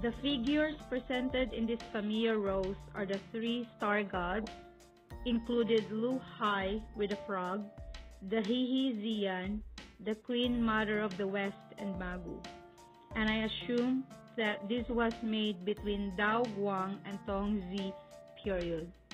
The figures presented in these familiar rows are the three star gods, included Liu Hai with a frog, the He He Er Xian, the Queen Mother of the West, and Magu. And I assume that this was made between Dao Guang and Tongzi period.